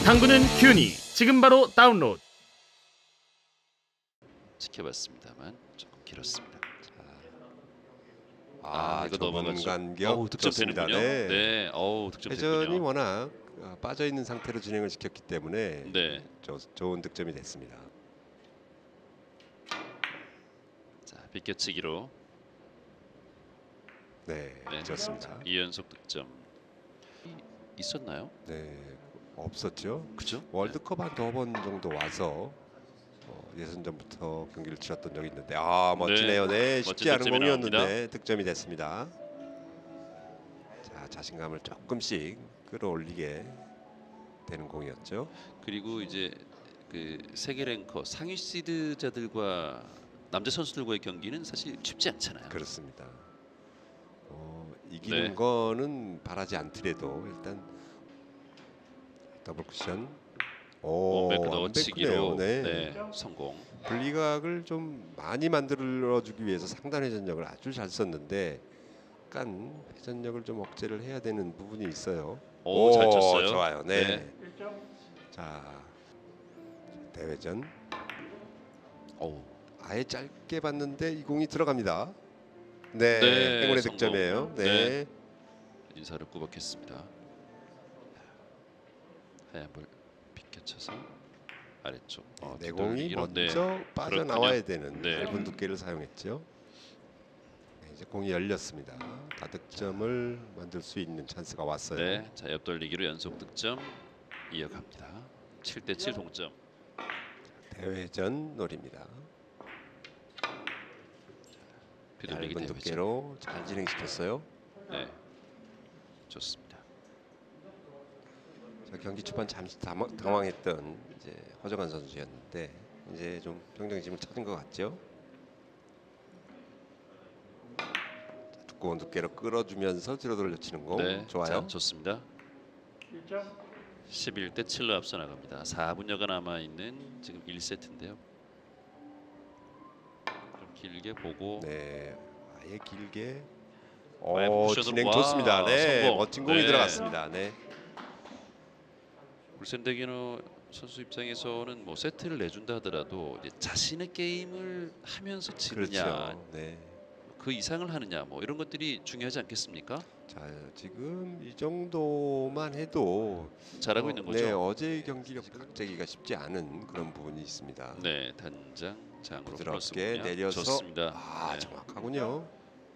당구는 큐니 지금 바로 다운로드. 지켜봤습니다만 조금 길었습니다. 이거 좁은 넘어가죠. 간격 득점 좋습니다. 되는군요. 네, 득점 회전이 됐군요. 워낙 빠져 있는 상태로 진행을 시켰기 때문에 네. 좋은 득점이 됐습니다. 자, 비껴치기로 네, 좋습니다. 2연속 득점 있었나요? 네, 없었죠. 그죠? 월드컵 한 2번 정도 와서 예선전부터 경기를 치렀던 적이 있는데 멋지네요. 네, 쉽지 멋진 않은 득점이 공이었는데 나옵니다. 득점이 됐습니다. 자, 자신감을 조금씩 끌어올리게 되는 공이었죠. 그리고 이제 그 세계 랭커 상위 시드자들과 남자 선수들과의 경기는 사실 쉽지 않잖아요. 그렇습니다. 이기는 네. 거는 바라지 않더라도 일단 더블 쿠션. 원백 넣어치기로 네. 성공. 분리각을 좀 많이 만들어주기 위해서 상단 회전력을 아주 잘 썼는데 약간 회전력을 좀 억제를 해야 되는 부분이 있어요. 잘 쳤어요. 좋아요. 네. 네. 자, 대회전. 오, 아예 짧게 봤는데 이 공이 들어갑니다. 네, 네, 행운의 성공. 득점이에요. 네. 인사를 꾸벅했습니다. 하얀 볼 비껴쳐서 아래쪽. 내공이 뒤돌리기로. 먼저 빠져나와야 되는 네. 얇은 두께를 사용했죠. 네, 이제 공이 열렸습니다. 다득점을 만들 수 있는 찬스가 왔어요. 네, 자 옆돌리기로 연속 득점 이어갑니다. 7대7 동점. 대회전 노립니다. 뒤돌리기 얇은 대회전. 두께로 잘 진행시켰어요. 네, 좋습니다. 자, 경기 초반 잠시 당황했던 이제 허정한 선수였는데 이제 좀 평정심을 찾은 것 같죠. 자, 두꺼운 두께로 끌어주면서 뒤로 돌려치는 공. 네, 좋아요. 자, 좋습니다. 11대7로 앞서 나갑니다. 4분여가 남아 있는 지금 1세트인데요. 좀 길게 보고. 네, 아예 길게. 쿠션으로. 진행 와, 좋습니다. 네, 성공. 멋진 공이 네. 들어갔습니다. 네. 울센데게노 선수 입장에서는 뭐 세트를 내준다 하더라도 이제 자신의 게임을 하면서 치느냐, 그렇죠. 네. 그 이상을 하느냐, 뭐 이런 것들이 중요하지 않겠습니까? 자, 지금 이 정도만 해도 잘하고 있는 거죠. 네, 어제의 경기력 각재기가 쉽지 않은 그런 부분이 있습니다. 네, 단장 장으로 부드럽게 플러스군요. 내려서 좋습니다. 네. 정확하군요.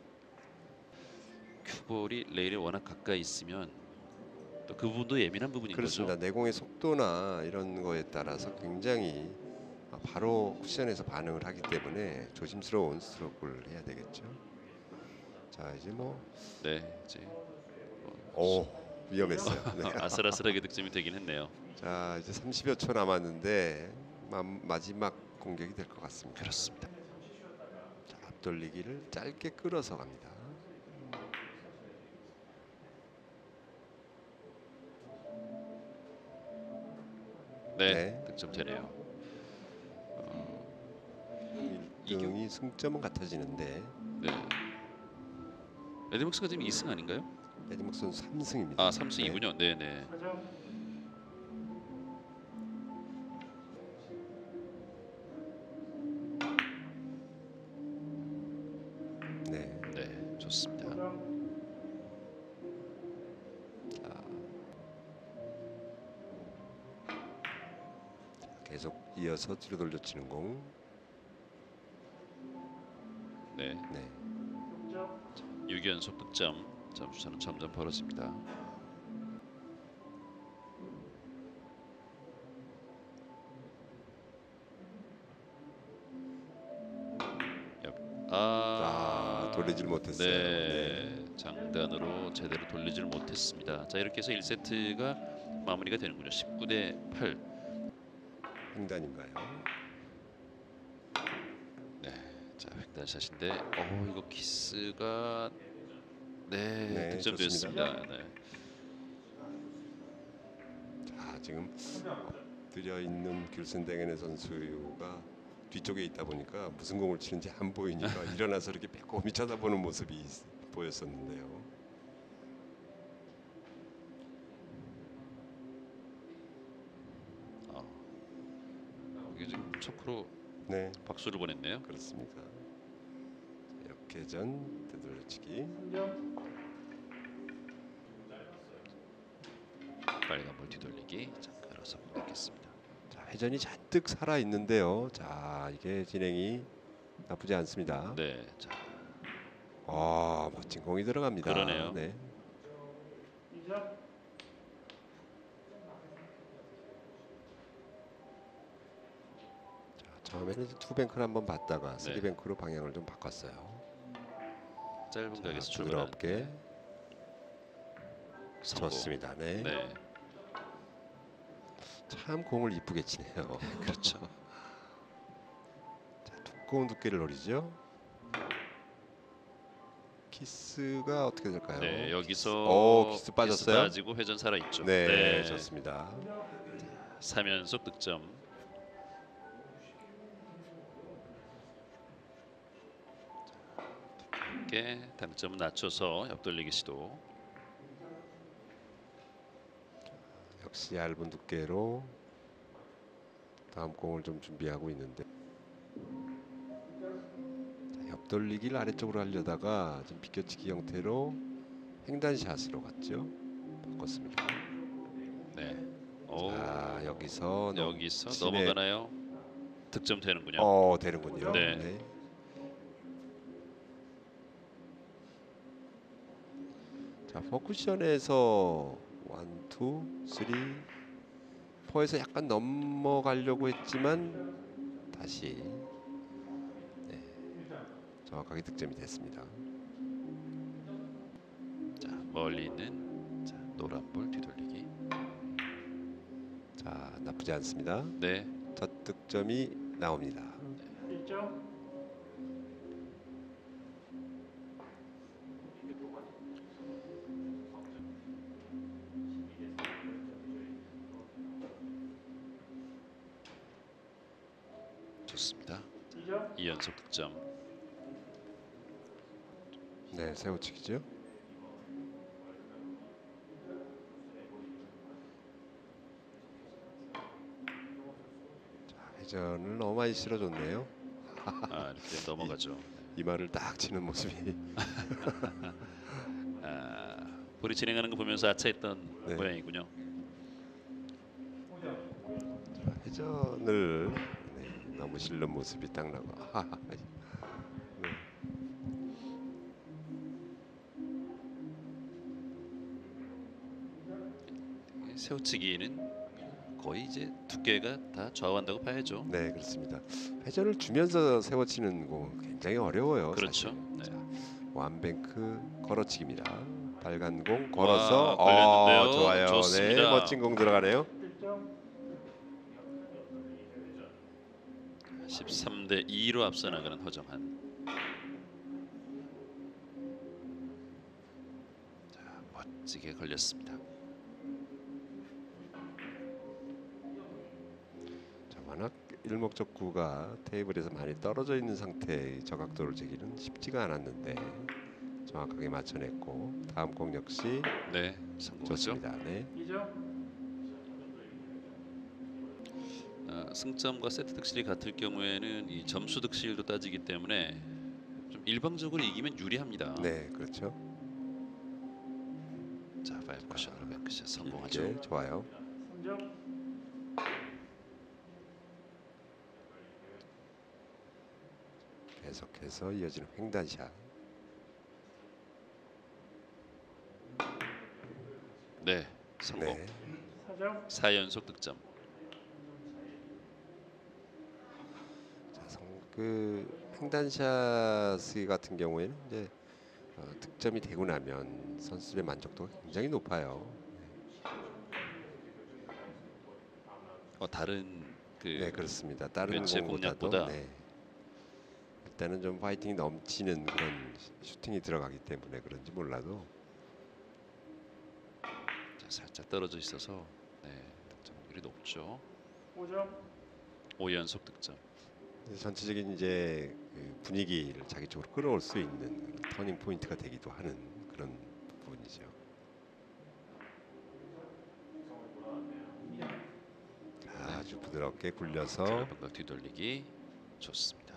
큐볼이 레일에 워낙 가까이 있으면 또 그 부분도 예민한 부분인 그렇습니다. 거죠. 내공의 속도나 이런 거에 따라서 굉장히 바로 쿠션에서 반응을 하기 때문에 조심스러운 스트로크를 해야 되겠죠. 자, 이제 네, 이제 위험했어요. 네. 아슬아슬하게 득점이 되긴 했네요. 자, 이제 30여 초 남았는데 마지막 공격이 될 것 같습니다. 그렇습니다. 자, 앞돌리기를 짧게 끌어서 갑니다. 네, 득점 되네요. 1등이 승점은 같아지는데 네. 에드맥스가 지금 2승 아닌가요? 에드목 선수 3승입니다. 3승이군요. 네, 네. 네. 네, 좋습니다. 계속 이어서 뒤로 돌려치는 공. 네. 네. 6연속 득점. 점수차는 점점 벌어집니다. 돌리질 못했어요. 네, 장단으로 제대로 돌리질 못했습니다. 자, 이렇게 해서 1세트가 마무리가 되는군요. 19대8. 횡단인가요? 네, 자 횡단샷인데, 이거 키스가 네, 득점됐습니다. 네. 자, 지금 엎드려 있는 귤센데겐의 선수가 뒤쪽에 있다 보니까 무슨 공을 치는지 안 보이니까 일어나서 이렇게 빼꼼히 쳐다보는 모습이 보였었는데요. 이게 지금 초크로 네, 박수를 보냈네요. 그렇습니다. 역회전 되돌려치기. 빨간볼 뒤돌리기. 자, 걸어서 공략했습니다. 자, 회전이 잔뜩 살아 있는데요. 자, 이게 진행이 나쁘지 않습니다. 네, 자, 멋진 공이 들어갑니다. 그러네요. 네. 자, 처음에는 이제 투뱅크를 한번 봤다가 네. 쓰리뱅크로 방향을 좀 바꿨어요. 짧은 자, 각에서 출발한 부드럽게 성공. 좋습니다. 네. 네, 참 공을 이쁘게 치네요. 그렇죠. 자, 두꺼운 두께를 노리죠. 키스가 어떻게 될까요? 네, 여기서 키스 빠졌어요? 빠지고 회전 살아 있죠. 네, 좋습니다. 3연속 득점. 함께 당점을 낮춰서 옆돌리기 시도. 역시 얇은 두께로 다음 공을 좀 준비하고 있는데 자, 옆돌리기를 아래쪽으로 하려다가 좀 비껴치기 형태로 횡단샷으로 갔죠. 바꿨습니다. 네. 오, 자, 여기서 넘어가나요? 득점 되는군요. 되는군요. 네. 자, 포쿠션에서 1, 2, 3, 4에서 약간 넘어가려고 했지만 다시 정확하게 득점이 됐습니다. 자, 멀리 있는 자, 노란 볼 뒤돌리기. 자, 나쁘지 않습니다. 네, 첫 득점이 나옵니다. 좋습니다. 2연속 득점. 네, 세우치기죠. 자, 회전을 너무 많이 실어줬네요. 이렇게 넘어가죠. 이 말을 딱 치는 모습이. 볼이 진행하는 거 보면서 아차했던 네. 모양이군요. 자, 회전을 너무 실는 모습이 딱 나고. 세우치기는 거의 이제 두께가 다 좌우한다고 봐야죠. 네, 그렇습니다. 회전을 주면서 세워치는 공 굉장히 어려워요. 그렇죠. 사실. 네. 자, 완뱅크 걸어치기입니다. 빨간 공 걸어서 걸렸는데요. 좋아요. 좋습니다. 네, 멋진 공 들어가네요. 13대 2로 앞서 나가는 허정한. 자, 멋지게 걸렸습니다. 자, 워낙 일목적구가 테이블에서 많이 떨어져 있는 상태의 저각도를 재기는 쉽지가 않았는데 정확하게 맞춰냈고 다음 공 역시 네, 성공하죠. 좋습니다. 네. 승점과 세트 득실이 같을 경우에는 이 점수 득실도 따지기 때문에 좀 일방적으로 이기면 유리합니다. 네, 그렇죠. 자, 5 쿠션으로 백크샷 성공하죠. 네, 좋아요. 계속해서 이어지는 횡단샷. 네, 성공. 네. 4연속 득점. 자, 그 횡단샷 같은 경우에는 이제 득점이 되고 나면 선수들의 만족도가 굉장히 높아요. 다른 그 네, 그렇습니다. 다른 벤치의 공보다도 공략보다? 네. 일단은 좀 파이팅이 넘치는 그런 슈팅이 들어가기 때문에 그런지 몰라도 자, 살짝 떨어져 있어서 네, 득점률이 높죠. 5연속 득점. 전체적인 이제 그 분위기를 자기 쪽으로 끌어올 수 있는 그런 터닝 포인트가 되기도 하는 그런 부분이죠. 아주 부드럽게 굴려서 방각 뒤돌리기 좋습니다.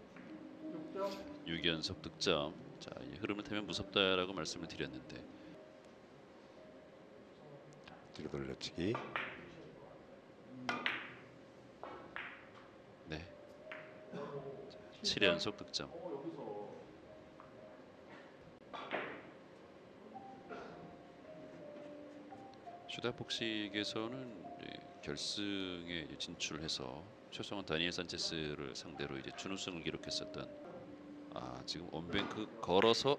6연속 득점. 자, 이 흐름을 타면 무섭다라고 말씀을 드렸는데 뒤로 돌려치기. 네. 7연속 득점. 슈다 복식에서는 결승에 진출해서 최성원 다니엘 산체스를 상대로 이제 준우승을 기록했었던 지금 원뱅크 걸어서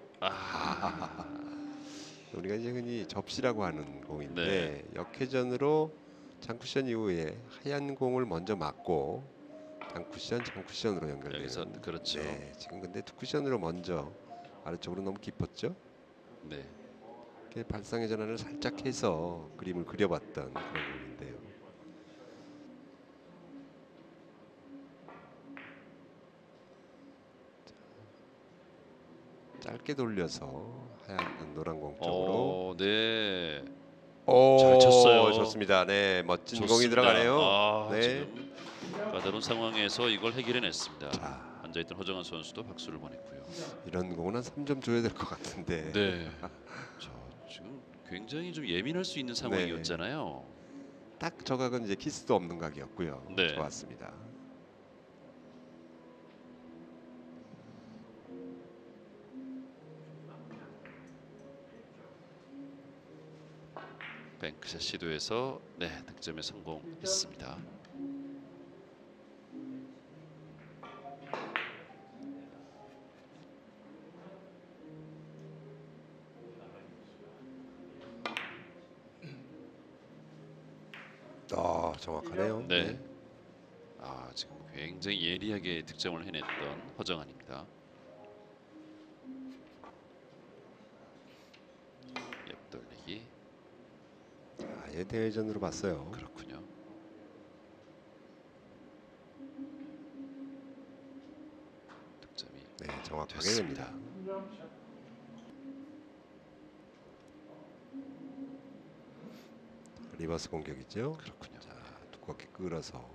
우리가 이제 흔히 접시라고 하는 공인데 네. 역회전으로 장쿠션 이후에 하얀 공을 먼저 맞고 장쿠션으로 연결되는. 여기서 그렇죠. 네, 지금 근데 투쿠션으로 먼저 아래쪽으로 너무 깊었죠. 네. 이렇게 발상의 전환을 살짝 해서 그림을 그려봤던 그런 공인데요. 짧게 돌려서 하얀 노란 공 쪽으로. 네. 오, 잘 쳤어요. 좋습니다. 네, 멋진 공이 좋습니다. 들어가네요. 네. 지금 까다로운 상황에서 이걸 해결해냈습니다. 자, 앉아있던 허정환 선수도 박수를 보냈고요. 이런 공은 한 3점 줘야 될 것 같은데. 네. 자, 지금 굉장히 좀 예민할 수 있는 상황이었잖아요. 딱 저 각은 이제 키스도 없는 각이었고요. 네. 좋았습니다. 뱅크샷 시도해서 득점에 성공했습니다. 정확하네요. 네. 지금 굉장히 예리하게 득점을 해냈던 허정환입니다. 옆돌리기. 아예 대회전으로 봤어요. 그렇군요. 득점이 네, 정확하게 됐습니다. 됩니다. 리버스 공격이죠. 그렇군요. 자, 두껍게 끌어서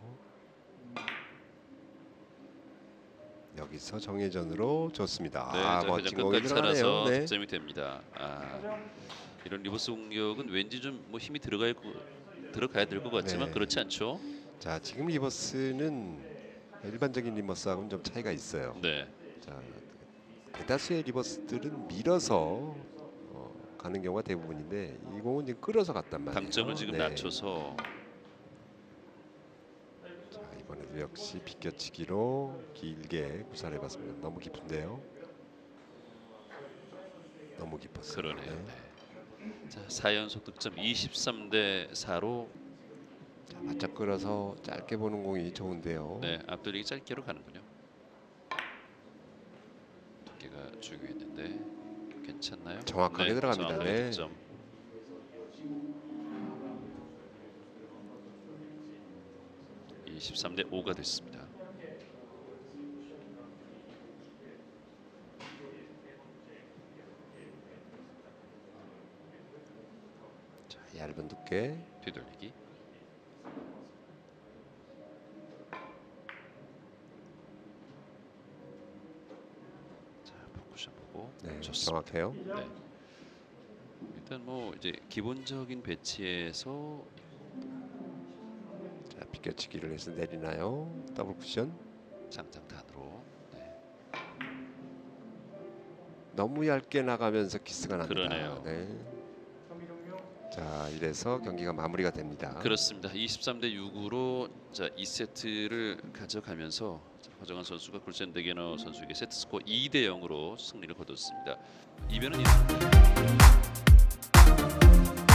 여기서 정회전으로 좋습니다. 자, 멋진 회전 공이 끝까지 들어가네요. 살아서 네. 득점이 됩니다. 이런 리버스 공격은 왠지 좀 힘이 들어가야 될 것 같지만 네. 그렇지 않죠. 자, 지금 리버스는 일반적인 리버스하고는 좀 차이가 있어요. 네. 자, 대다수의 리버스들은 밀어서 가는 경우가 대부분인데 이 공은 지금 끌어서 갔단 말이에요. 당점을 지금 네. 낮춰서 자, 이번에도 역시 비껴치기로 길게 구사해봤습니다. 너무 깊은데요. 너무 깊었어요. 그러네요. 네. 네. 자, 4연속 득점 23대 4로 자, 바짝 끌어서 짧게 보는 공이 좋은데요. 앞돌리기 짧게로 가는군요. 두께가 중요했는데 괜찮나요? 정확하게 들어갑니다. 정확하게 네. 득점. 이 23대 5가 됐습니다. 자, 얇은 두께. 뒤돌리기. 자, 포쿠션 보고 네, 좋습니다. 정확해요. 네. 일단 뭐 이제 기본적인 배치에서 자, 비껴치기를 해서 내리나요? 더블 쿠션. 장장탄으로. 네. 너무 얇게 나가면서 키스가 납니다. 그러네요. 네. 자, 이래서 경기가 마무리가 됩니다. 그렇습니다. 23대 6으로 자 2세트를 가져가면서 허정환 선수가 굴센 데게너 선수에게 세트 스코어 2대 0으로 승리를 거뒀습니다. 이변은